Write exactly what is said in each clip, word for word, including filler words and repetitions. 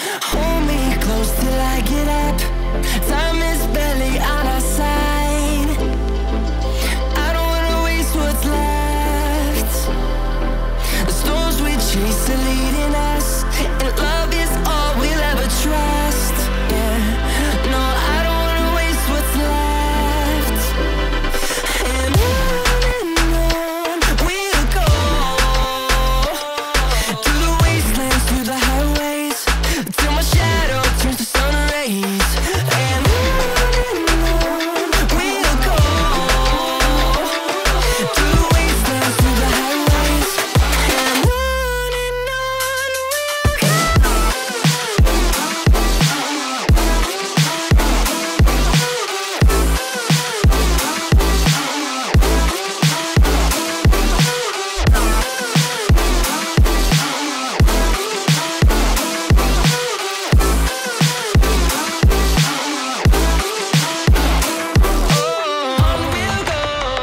Hold me close till I get up. Time is barely on our side. I don't wanna waste what's left. The storms we chase are leading us, and love is all we'll ever trust. Yeah, no, I don't wanna waste what's left. And on and on we'll go, through the wastelands, through the highways, till my shadow turns to sun rays. And on and on we'll go, through the wastelands, through the highways, and on and on we'll go. On we'll go,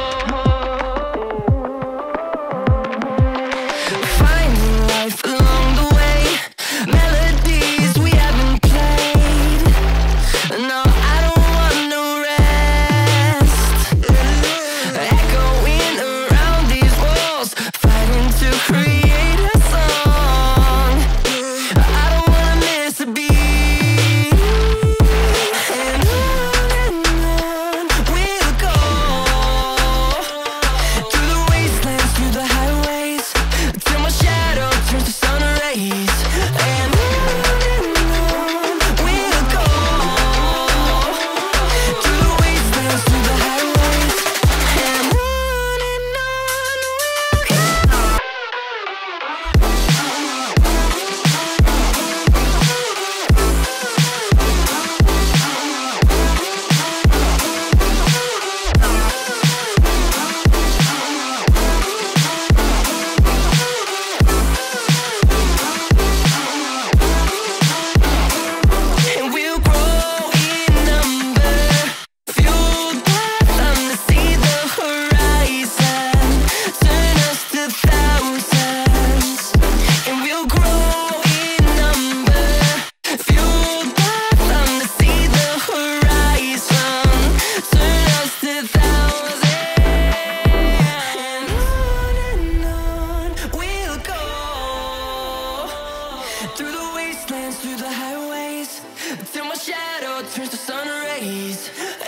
finding life along the way, melodies we haven't played. No, I don't want no rest. Echoing around these walls, fighting to create a song. I don't wanna miss a beat. And on and on we'll go, through the wastelands, through the highways, till my shadow turns to sun rays. And on and on we'll go, through the wastelands, through the highways, and on and on we'll go. And we'll grow in number, fueled by them to see the horizon, turn us to thousands. And we'll grow in number, fueled by them to see the horizon, turn us to thousands. And on and on we'll go, through the wastelands, through the highways, till my shadow turns to sun rays.